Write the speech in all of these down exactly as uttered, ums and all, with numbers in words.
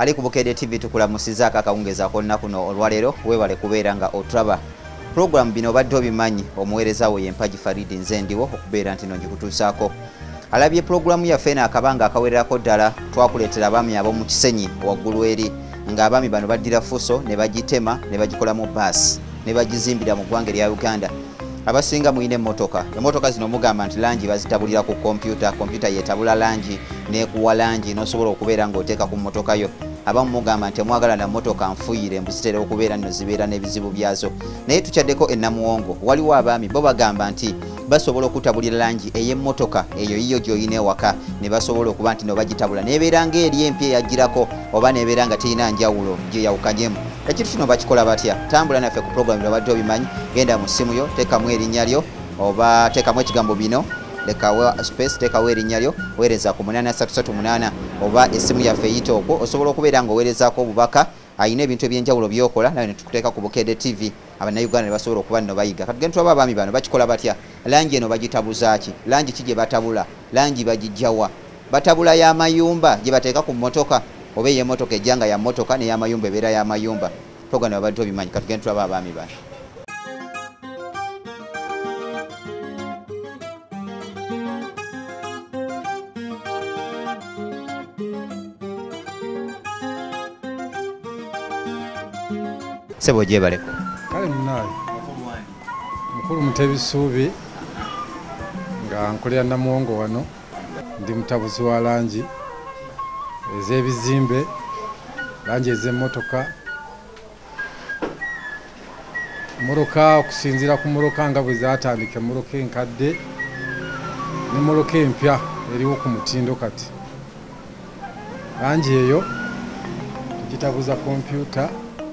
ali ku Obadde T V tukulamusizaako akawungezaako olunaku luno olwaleero weewale kubeera nga otulaba. Program Bino Obadde Obimanyi, omuweereza we ye Mpagi Farid nze ndiwo okubeera nti nongikutuusaako. Alabye programu yaffe n'akabanga akawererako ddala twakuleetera abaami ab'omu Kisenyi waggulu eri ng'abaami bano baddira Fuso ne bagitema ne bagikolamu baasi ne bagizimbira mu ggwanga erya Uganda. Abasinga muyina emmotoka. Emmotoka zino mugamba nti Langi bazitabulira ku kompyuta, kompyuta yeetabula Langi n'ekuwa Langi n'osobola okubeera ng'oteeka ku mmotoka yo. Abamu mugamba nti mwagala na mmotoka nfuyire mbu zitera okubeera nno zibeera n'ebizibu byazo. Naye tukyaddeko e Namuwongo, waliwo abaami bo bagamba nti basobola okutabulira Langi ey'emmotoka eyo yiyo gy'oyina ewaka ne basobola okuba nti no bagitabula n'ebeera ng'eri empya eyagirako oba n'ebeera nga terina njawulo gye yawukanyemu. Ekintu kino bakikola batya? Tambula naffe ku program Bino Obadde Obimanyi, genda mu ssimu yo teekamu erinnya lyo oba teekamu ekigambo Bino, lekawo space, teekawo erinnya lyo, weereza ku munaana satu satu munaana oba essimu yaffe eyita okwo. Osobola okubeera ng'oweerezaako obubaka ayina ebintu ebyenjawulo by'okola nawe ne tukuteeka ku Obadde T V Abannayuganda ne basobola okuba nno bayiga. Katugende tulaba abaami bano bakikola batya? Langi eno bagitabuza ki? Langi ki gye batabula? Langi bagijjawa? Batabula y'amayumba gye bateeka ku mmotoka oba ey'emmotoka ejja nga ya mmotoka n'ey'amayumba ebeera y'amayumba. Program Obadde Obimanyi, katugende tulaba abaami bano. Sebo gyebaleko. Kale munaye. Mukulu Mutebisuubi nga nkolera Namuwongo wano. Ndi mutabuzi wa Langi ez'ebizimbe, Langi ez'emmotoka. Mmotoka okusinziira ku mmotoka nga bwe zaatandika, emmotoka enkadde n'emmotoka empya eriwo ku mutindo kati. Langi eyo tugitabuza kompyuta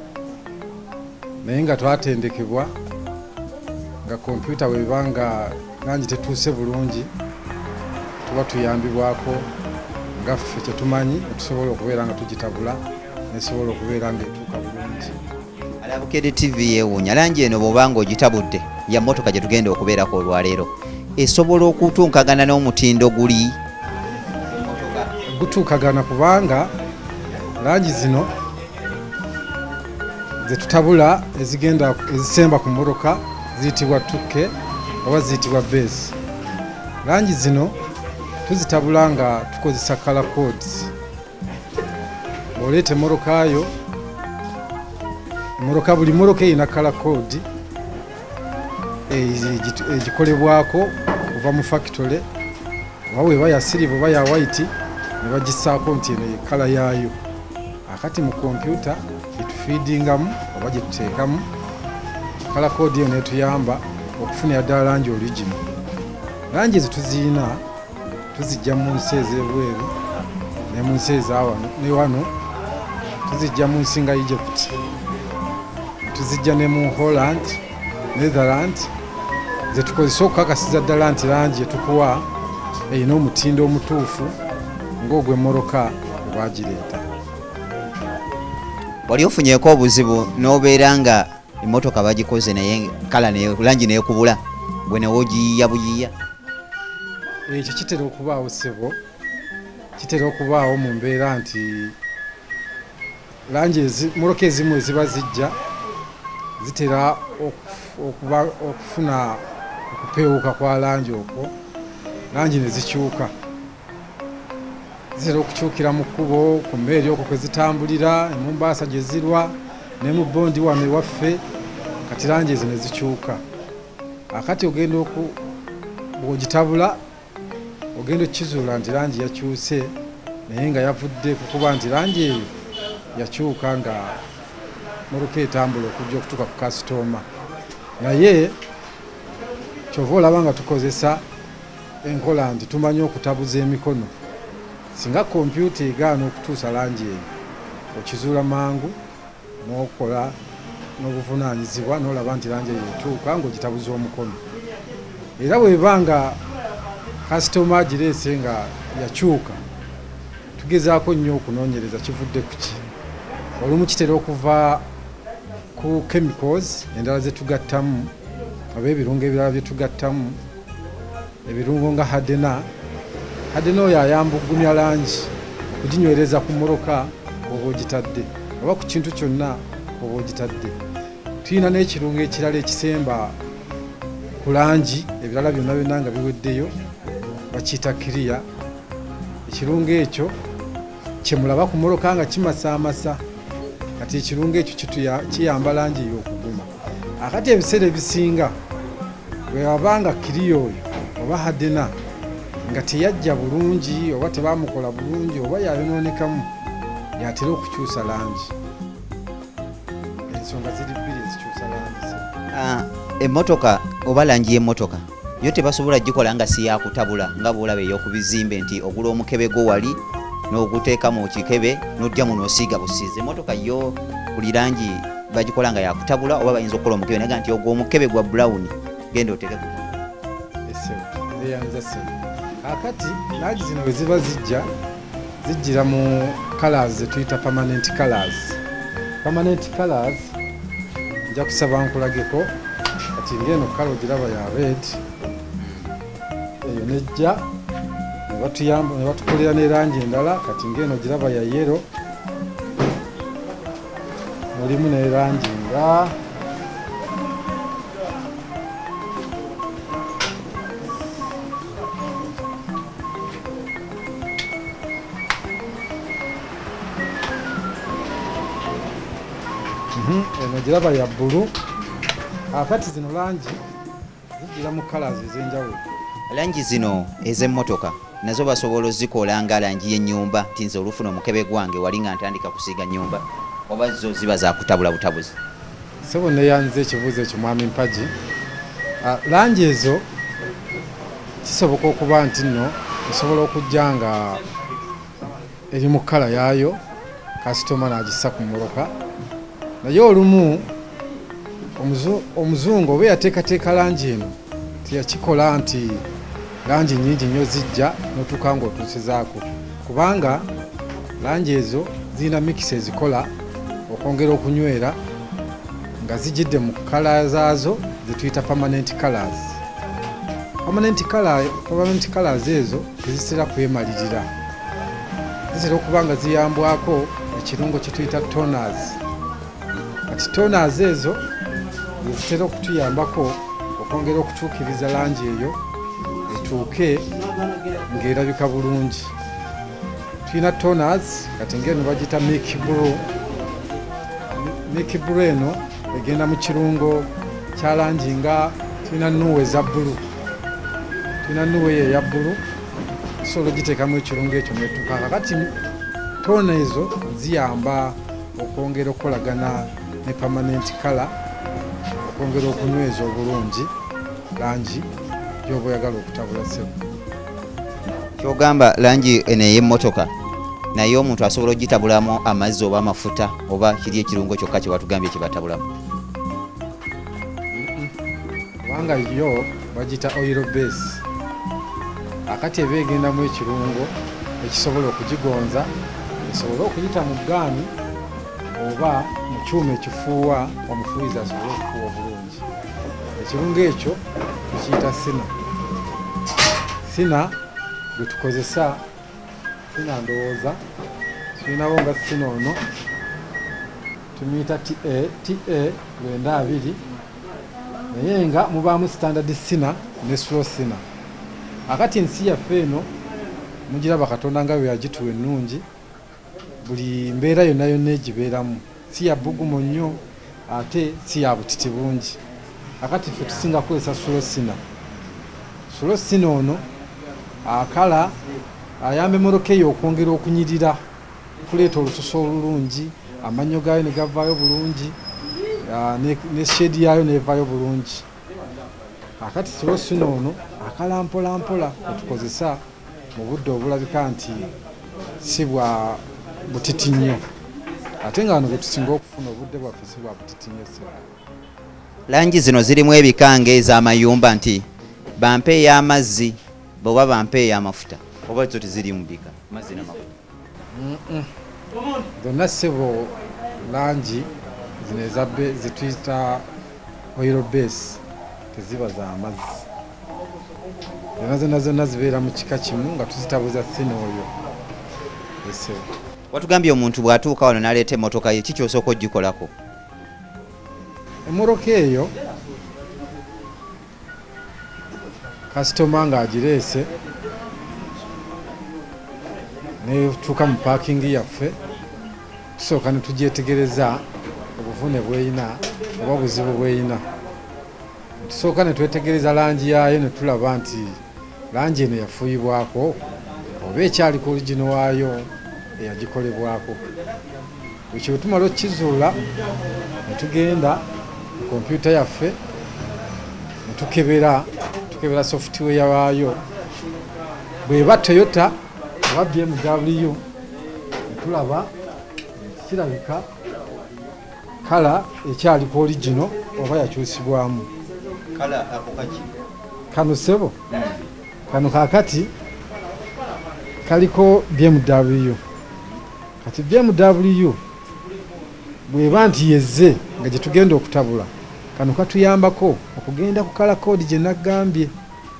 naye nga twatendekebwa nga kompyuta weba nga Langi tetuuse bulungi tuba tuyambibwako nga ffe kyetumanyi tusobola okubeera nga tugitabula nesobola okubeera nga etuuka bulungi. Ala Obadde T V yeewuunya, Langi eno bw'oba ng'ogitabudde ya mmotoka gye tugenda okubeerako olwaleero esobola okutuukagana n'omutindo guli? Gutuukagana kubanga Langi zino zetutabula ezigenda ezisemba ku mmotoka ziyitibwa tuke oba ziyitibwa base. Langi zino tuzitabula nga tukozesa color codes. Bw'oleeta emmotoka yo, emmotoka buli mmotoka erina color code egikolebwako okuva mu factory oba weba ya silver oba ya white ne bagisaako nti eno ye kala yaayo. Akati mu kompyuta gyetufiidingamu oba gyetuteekamu kala koodi eyo netuyamba okufunira ddala Langi original. Langi ezo tuziyina tuzijja mu nsi ez'ebweru ne mu nsi ezawano ne wano tuzijja mu nsi nga Egypt, tuzijja ne mu Holland, Netherland, ze tukozesa okukakasiza ddala nti Langi etukuwa erina omutindo omutuufu ng'ogw'emmotoka bwe bagireeta. Wali ofunyeeko obuzibu n'obeera nga emmotoka bagikoze naye kala Langi neekubula gwe ne wogiyiya buyiya? Ekyo kitera okubaawo ssebo, kitera okubaawo mu mbeera nti Langi emmotoka ezimu eziba zijja zitera okufuna okupeewuka kwa Langi okwo, Langi ne zikyuka. Zitera okukyukira mu kkubo ku mbeeri okwo kwe zitambulira, mu Mbaasa gye zirwa ne mu Bondi wano ewaffe, kati Langi ezo ne zikyuka. Akati ogenda bw'ogitabula ogenda okukizuula nti Langi yakyuse naye nga yavudde kukuba nti Langi eyo yakyuka nga mmotoka etambula okujja okutuuka ku kasitooma. Naye kyova olaba nga tukozesa enkola nti tumanyi okutabuza emikono. Singa kompyuta egaana okutuusa Langi eyo okizuula mangu n'okola n'obuvunaanyizibwa n'olaba nti Langi eyo etuuka ng'ogitabuza omukono. Era bw'eba nga kasitoma agireese nga yakyuka tugezaako nnyo okunoonyereza kivudde ku ki. Olumu kitera okuva ku chemicals endala zetugattamu oba ebirungo ebirala byetugattamu, ebirungo nga hadena. Hadena oyo ayamba okugumya Langi okuginywereza ku mmotoka oba ogitadde oba ku kintu kyonna oba ogitadde. Tulina n'ekirungo ekirala ekisemba ku langi ebirala byonna byonna nga biweddeyo bakiyita kiriya. Ekirungo ekyo kyemulaba ku mmotoka nga kimasaamasa kati ekirungo ekyo kiyamba langi ey'okuguma. Akati ebiseera ebisinga bwe wabanga kiriya oyo oba hadena nga teyajja bulungi oba tebaamukola bulungi oba yayonoonekamu yatera okukyusa langi. Ensonga ziri bbiri ezikyusa langi. Emmotoka oba langi y'emmotoka yo tebasobola gikola nga si yakutabula nga bw'olaba ey'okubizimbe nti ogula omukebe gwo wali n'oguteeka mu kikebe n'ojja muno osiiga busiizi. Emmotoka yo buli langi bagikola nga yakutabula oba bayinza okukola omukebe naga nti ogwo omukebe gwa brown genda oteke ku eyanza se. Akati langi zino bwe ziba zijja zijjira mu colors ze tuyita permanent colors. Permanent colors nja kusaba nkulageko kati ngeno kalo giraba ya red eyo nejja ne batuyamba ne batukolera n'erangi endala kati ngeno giraba ya yellow mulimu n'erangi nga eno giraba ya bbulu. Akati zino langi zijjira mu colors ez'enjawulo. Langi zino ez'emmotoka nazo basobola ozikola nga langi y'ennyumba nti nze olufuna omukebe gwange wali nga ntandika kusiiga nnyumba oba zo ziba zakutabula butabuzi? Sebo neyanze ekibuuzo ekyo mwami Mpagi. Langi ezo kisoboka okuba nti nno esobola okujja nga eri mu kala yaayo kasitoma n'agissa ku mmoloka naye olumu omuzungu oba yateekateeka langi eno teyakikola nti langi nnyingi nnyo zijja n'otuuka ng'otuusizaako kubanga langi ezo zirina mikisi ezikola okwongera okunywera nga zijjidde mu kala zaazo zetuyita permanent colors. Permanent color, permanent colors ezo tezitera kwemalirira, zitera okuba nga ziyambwako ekirungo kye tuyita toners. Kati toners ezo zitera okutuyambako okwongera okutuukiriza langi eyo etuuke ng'erabika bulungi. Tulina toners kati ng'eno bagita milk blue. Milk blue eno egenda mu kirungo kya langi nga tulina nuwe za bbulu. Tulina nuwe eyo eya bbulu tusobola ogiteekamu ekirungo ekyo netuuka. Kakati tona ezo ziyamba okwongera okukolagana ne permanent color, okwongera okunyweza obulungi langi gy'oba oyagala okutabula sebo. Kyogamba langi eno ey'emmotoka naye omuntu asobola ogitabulamu amazzi oba amafuta oba kiri ekirungo kyokka kye batugambye kye batabulamu? Kubanga yo bagita oil base. Akati eba egendamu ekirungo ekisobola okugigonza, esobola okuyita mu ggaani oba mu kyuma ekifuuwa omufuuyizi asobole okufuuwa obulungi. Ekirungo ekyo tukiyita sina. Sina gwe tukozesa, sina ndowooza tulinawo nga sina ono tumuyita T A T A lwenda abiri naye nga mubaamu standard sina ne slow sina. Akati ensi yaffe eno mugiraba Katonda nga bwe yagituwa ennungi, buli mbeera yonna yonna egibeeramu, si ya bbugumu nnyo ate si ya butiti bungi. Akati ffe tusinga kukozesa slow sina. Slow sina ono akala ayamba emmoloka eyo okwongera okunyirira, kuleeta olususu olulungi, amannyo gaayo ne gavaayo bulungi, ne shedi yaayo nevaayo bulungi. Akati slow sina ono akala mpola mpola otukozesa mu budde obulabika nti si bwa butiti nnyo, ate nga wano bwe tusinga okufuna obudde bwaffe si bwa butiti nnyo. Langi zino zirimu ebikanga ez'amayumba nti bampe ey'amazzi oba bampe ey'amafuta oba zo tezirimu bika mazzi n'amafuta? Zonna ssebo langi zino ezabbe zituyita oil base teziba za mazzi. Zonna zonna zonna zibeera mu kika kimu nga tuzitabuza sina oyo. watugambye omuntu bw'atuuka wano n'aleeta emmotoka ye kiki osooka ogikolako? Emmotoka eyo kasitoma ng'agireese netuuka mu paakingi yaffe tusooka ne tugyetegereza obuvune bw'eyina oba obuzibu bw'eyina. Tusooka ne twetegereza langi yaayo ne tulaba nti langi eno yafuuyibwako oba ekyaliko oligino waayo eyagikolebwako. Ekyo bwe tumala okukizuula ne tugenda mu kompyuta yaffe ne tukebera tukebera software waayo. Bw'eba Toyota oba B M W ne tulaba kirabika kala ekyaliko oligino oba yakyusibwamu. Kala ako kaki? Kano sebo kano kakati kaliko B M W. Kati B M W bweba nti yezze nga gye tugenda okutabula kano katuyambako okugenda ku kala kodi gye nagambye.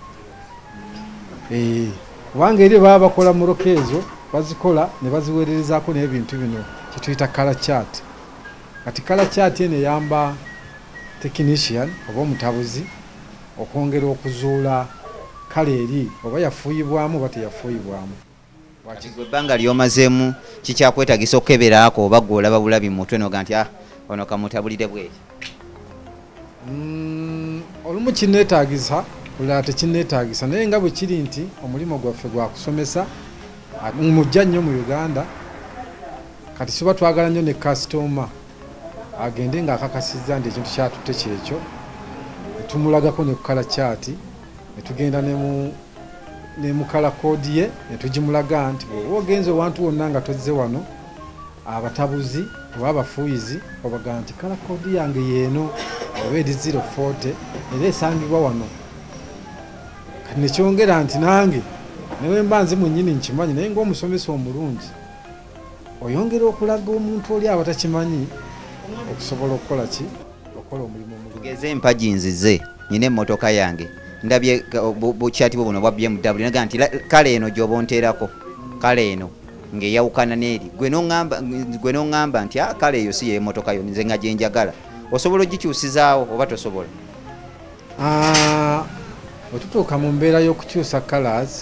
Eh, wange eri baba bakola mu lokeezo bazikola ne baziweererezaako n'ebintu bino kye tuyita kala chart. Kati kala chart eno eyamba technician oba omutabuzi okwongera okuzuula kala eri oba yafuuyibwamu oba teyafuuyibwamu. Ebbanga ly'omazeemu kikyakwetagisa okukeberaako oba gwe olaba bulabi mu mutwe noga nti ah ono kamutabulire bweki? Mm, olumu kinneetaagisa olulala tekinneetaagisa naye nga bwe kiri nti omulimu gwaffe gwa kusomesa mujja nnyo mu Uganda. Kati siba twagala nnyo ne kasitoma agende ng'akakasizza nti ekintu kyatutte kyekyo ne tumulagako ne ku kala chaati ne tugenda ne mu ne mu kala koodi ye ne tugimulaga nti bw'oba ogenze owantu wonna nga tozze wano abatabuzi oba abafuuyizi obaga nti kala koodi yange yeeno oba eri zero forty era esangibwa wano. Kati nekyongera nti nange newe mba nze mwennyini nkimanyi naye ng'omusomesa omulungi oyongera okulaga omuntu oli abatakimanyi okusobola okukola ki okukola omulimu omulungi. Tugeze empagi nzize nyina emmotoka yange ndabye bukyati buno bwa B M W naga nti kale eno gy'oba onteerako kale eno ng'eyawukana n'eri gwe n'oŋŋamba gwe n'oŋŋamba nti ah kale eyo si y'emmotoka yo nze nga gye njagala osobola ogikyusizaawo oba tosobola? Bwe tutuuka mu mbeera y'okukyusa colors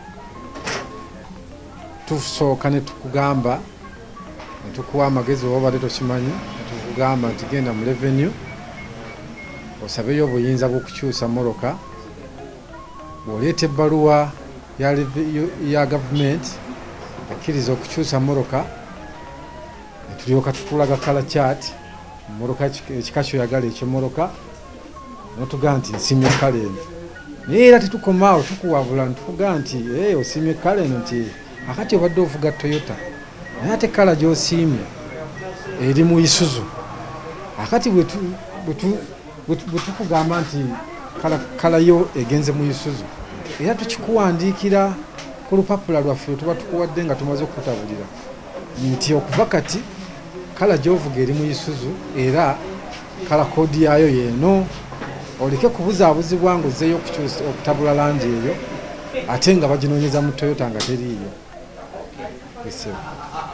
tusooka ne tukugamba ne tukuwa amagezi oba obadde tokimanyi ne tukugamba nti genda mu revenue osabeyo obuyinza bw'okukyusa mmotoka. Bw'oleeta ebbaluwa ya, ya gavumenti ekkiriza okukyusa mmotoka ne tulyoka tukulaga kala chart mmotoka ekika kyoyagala eky'emmotoka n'otugamba nti nsiimye kala eno. Naye era tetukomaawo tukuwabula nitukugaa nti ee osiimye kala eno nti akati obadde ovuga Toyota naye ate kala gy'osiimye eri mu Isuzu. Akati bwe tukugamba nti kala yo egenze mu Isuzu era tukikuwandiikira ku lupapula lwaffe tuba tukuwadde nga tumaze okukutabulira nti okuva kati kala gy'ovuga eri mu Isuzu era kala koodi yaayo yeeno. Oleke kubuzaabuzibwa ng'ozzeeyo okutabula langi eyo ate nga baginoonyeza mu Toyota nga teriiyo.